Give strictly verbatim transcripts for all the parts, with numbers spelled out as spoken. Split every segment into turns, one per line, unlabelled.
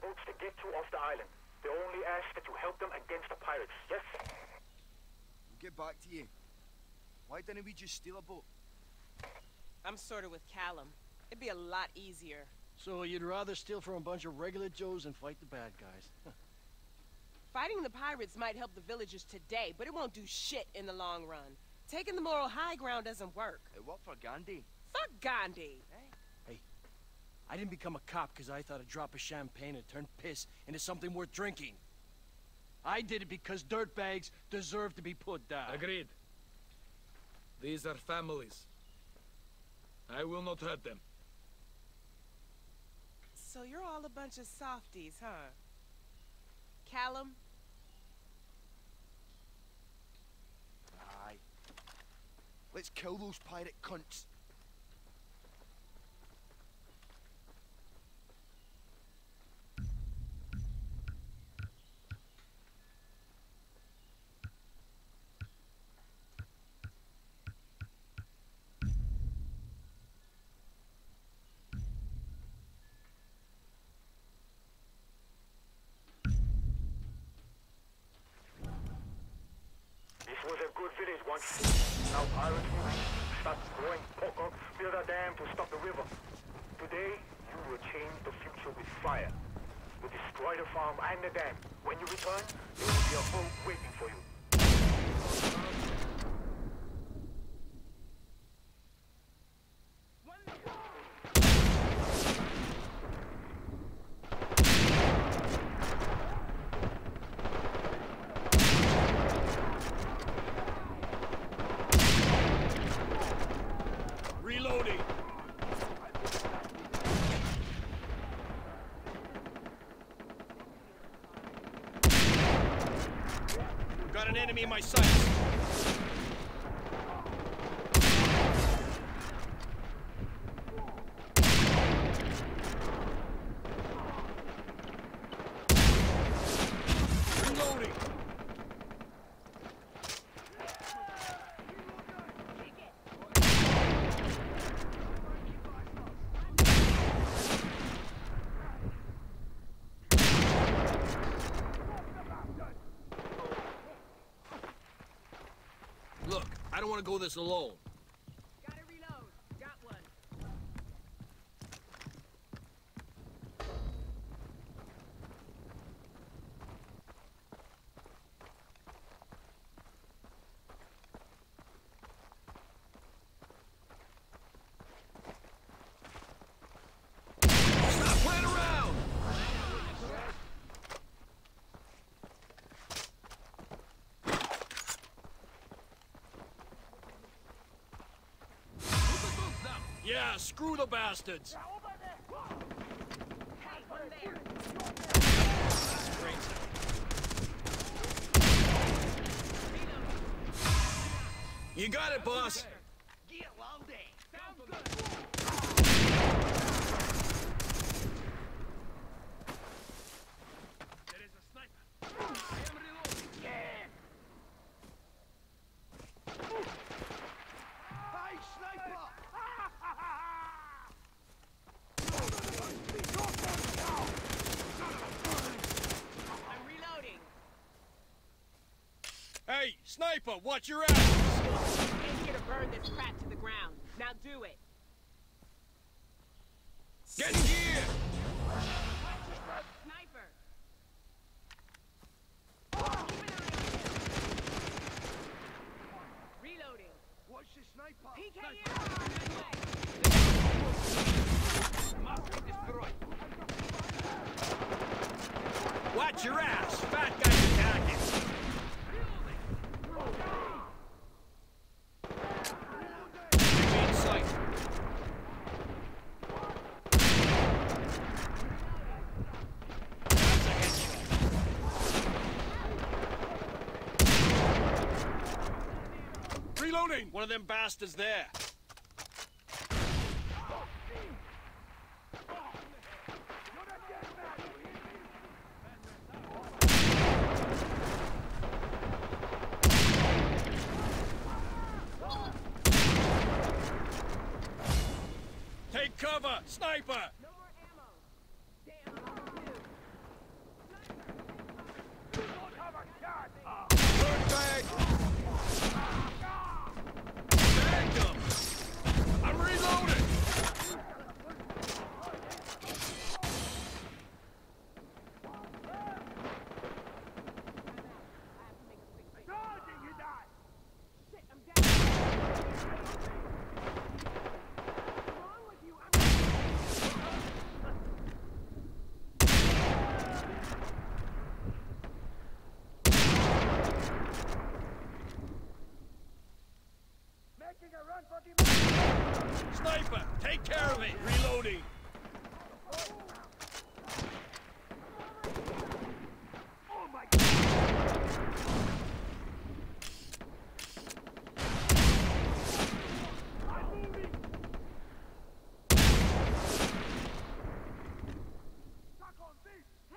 boats to get you off the island. They only ask that you help them against the pirates, yes?
We'll get back to you. Why didn't we just steal a boat?
I'm sorta with Callum. It'd be a lot easier.
So you'd rather steal from a bunch of regular Joes and fight the bad guys?
Fighting the pirates might help the villagers today, but it won't do shit in the long run. Taking the moral high ground doesn't work.
It worked for Gandhi.
Fuck Gandhi!
Hey, I didn't become a cop because I thought a drop of champagne would turn piss into something worth drinking. I did it because dirtbags deserve to be put down.
Agreed. These are families. I will not hurt them.
So you're all a bunch of softies, huh? Callum?
Aye. Let's kill those pirate cunts.
This was a good village once. Now pirates will start growing poker, build a dam to stop the river. Today, you will change the future with fire. You destroy the farm and the dam. When you return, there will be a boat waiting for you.
Reloading! Got an enemy in my sights. Reloading! Look, I don't want to go this alone.
Gotta reload. Got one.
Stop playing around! Yeah, screw the bastards!
Hey, one there.
You got it, boss!
Get loaded. Sounds good.
There is a sniper. I am reloading.
Hey, sniper!
I'm reloading.
Hey, sniper, watch your ass!
Came here to burn this crap to the ground. Now do it.
Get in gear!
Sniper. Reloading.
Watch the sniper!
P K M.
Must be destroyed.
Watch your ass! Fat guy's attacking! Enemy in sight! That's a headshot. Reloading! One of them bastards there. Take cover! Sniper!
No more ammo. Damn, I'm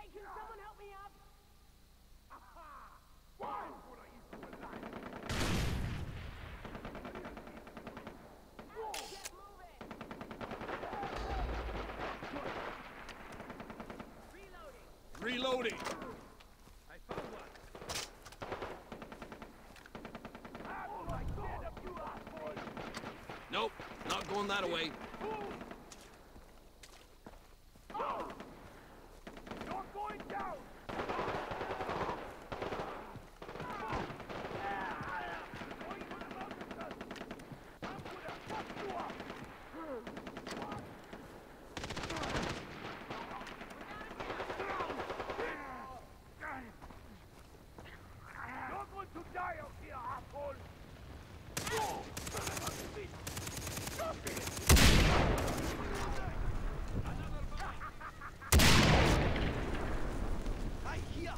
can someone help me up?
Reloading.
I found one.
Nope, not going that way.
You're going down! You're going to die out here, asshole!
Hey, here!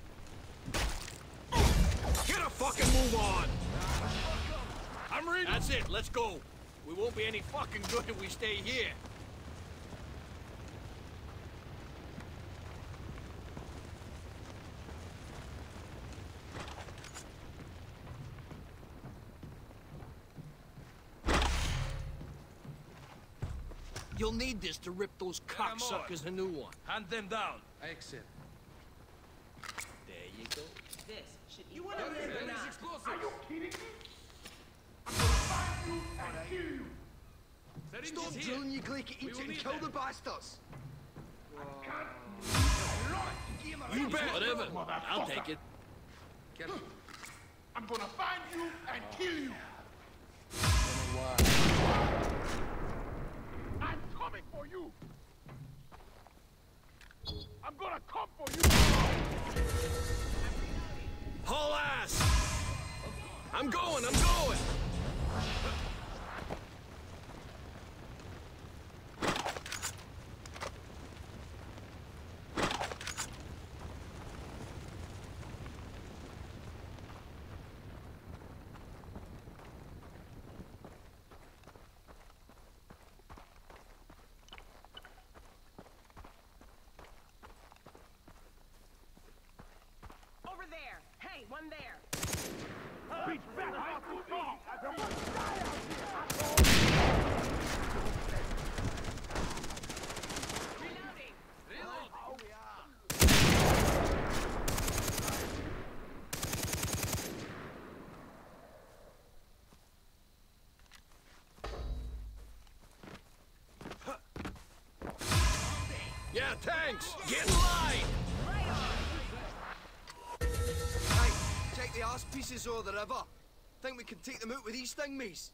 Get a fucking move on! I'm ready. That's it, let's go. We won't be any fucking good if we stay here. You'll need this to rip those cocksuckers a new one.
Hand them down. I accept.
There you go.
This should you want to live or not?
Are you kidding me? I'm gonna find you and kill you!
Stop drilling, you gleek it, eat it and kill the bastards!
You bet. Whatever. I'll take it.
I'm gonna find you and kill you! I'm coming for you! I'm gonna come for you!
Haul ass! I'm going, I'm going!
Over there. Hey, one there.
Reach back, I'll do all! You're gonna die out here, asshole!
Reloading.
Oh, we are.
Yeah, thanks! Get in line!
Right on.
Hey, take the arse pieces or the river. Think we can take them out with these stingmays?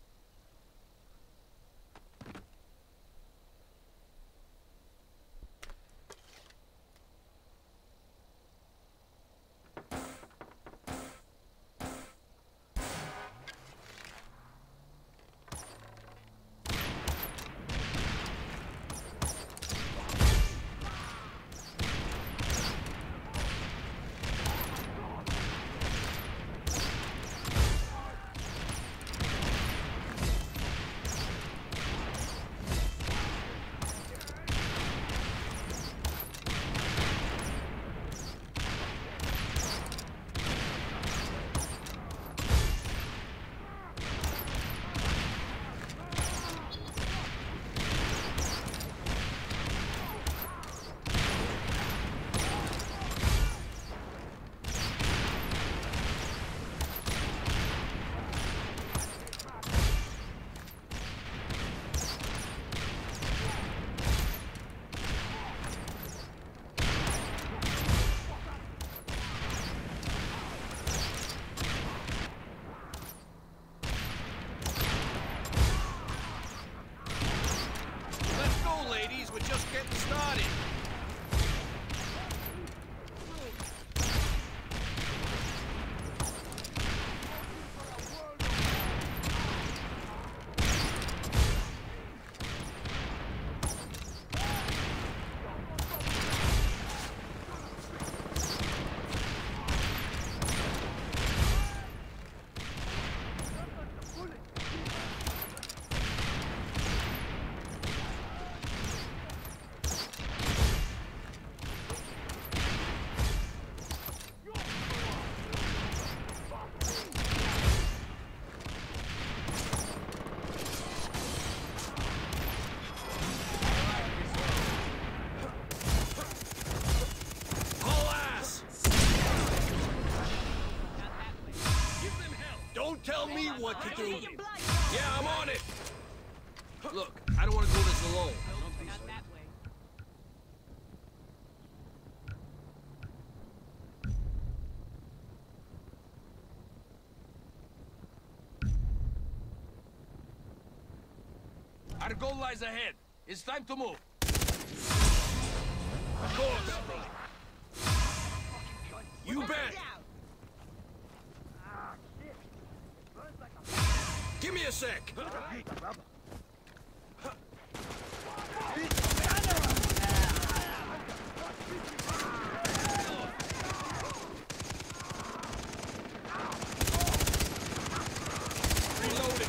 Don't tell me what to do.
Yeah, I'm on it. Look, I don't want to do this alone.
Not that way.
Our goal lies ahead. It's time to move. Of course. You bet. Give me a sec. Reloading.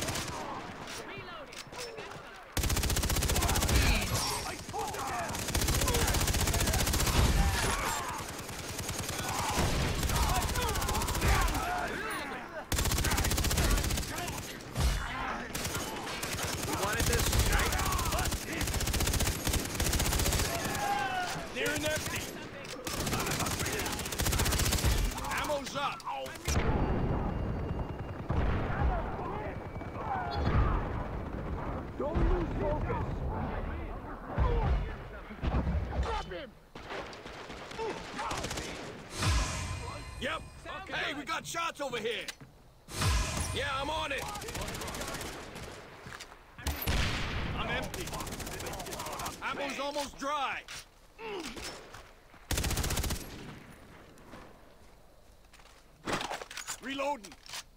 Yep. Hey, we got shots over here. Yeah, I'm on it. I'm empty. Ammo's almost dry. Reloading.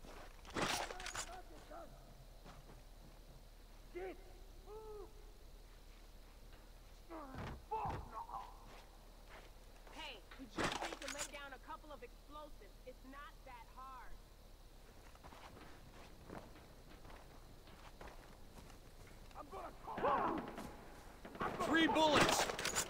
Hey, we just need to lay down a couple of explosives. It's not that hard.
Three bullets.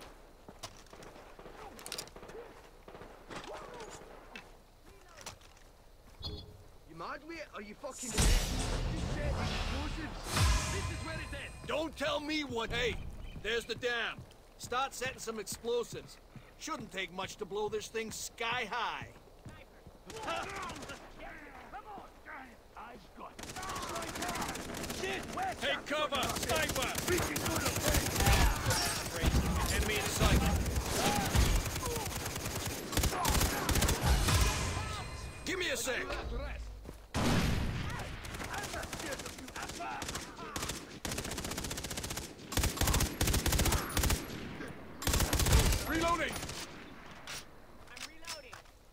You mad, mate? Are you fucking dead? Just set explosives.
This is where it's at.
Don't tell me what. Hey, there's the dam. Start setting some explosives. Shouldn't take much to blow this thing sky high.
Take cover, sniper.
Enemy in sight. Give me a sec.
Reloading.
I'm reloading.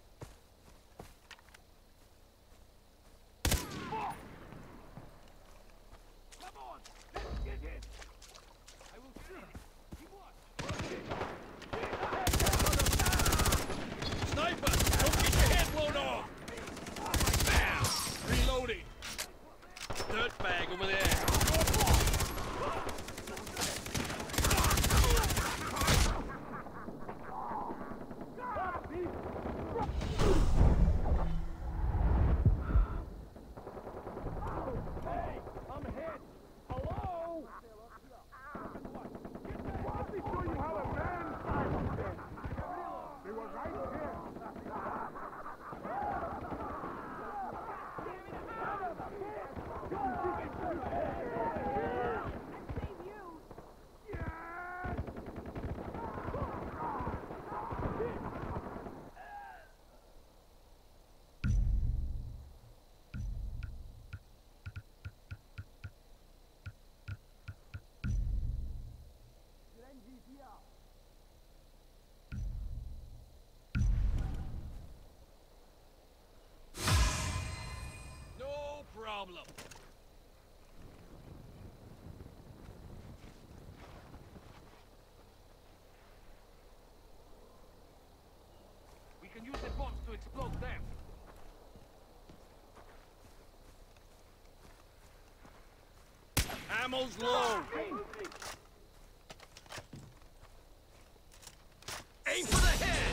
Sniper, don't get your head blown off. Bam. Reloading.
Dirt bag over there. No problem.
We can use the bombs to explode them.
Ammo's low. Aim for the head.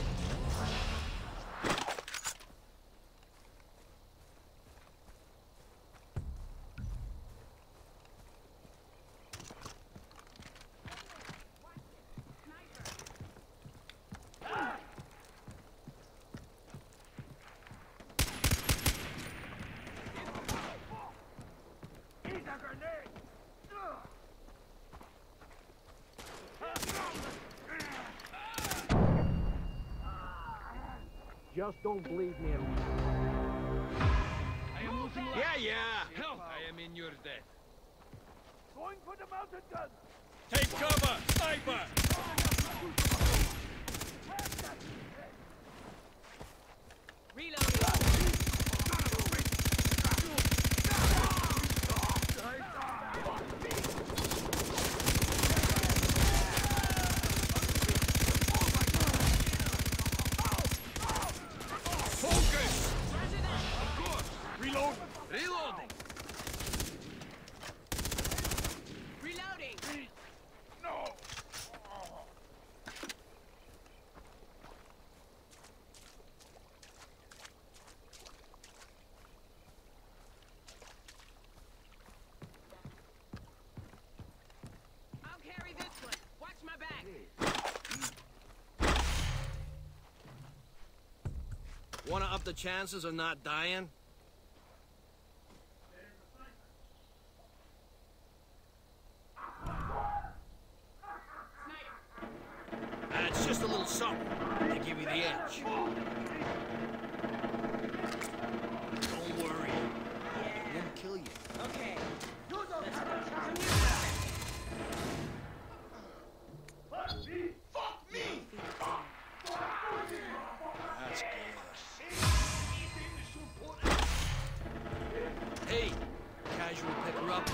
Just don't bleed me.
I am losing life.
Yeah, yeah.
Help! I am in your debt.
Going for the mountain gun.
Take cover! Sniper!
Reloading.
Focus! Of course! Reload! Reloading!
Reloading.
No!
I'll carry this one. Watch my back.
Wanna up the chances of not dying? Uh, it's just a little something to give you the edge. Don't worry. It won't kill you.
Okay. Let's go. Come here.
Fuck me!
That's good. Hey, casual picker up.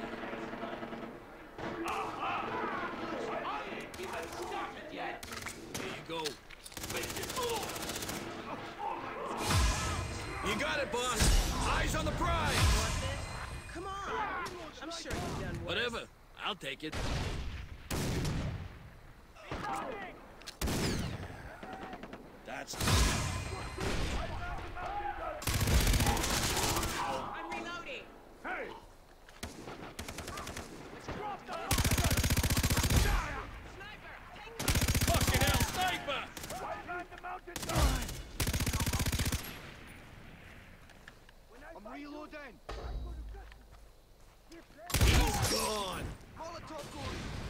There you go. You got it, boss. Eyes on the prize.
Want this? Come on. I'm sure you've done worse.
Whatever. I'll take it. That's...
I'm reloading.
Hey!
Sniper, take me.
Fucking hell, sniper!
Right behind the mountain gun. I'm reloading.
He's gone.
Molotov going.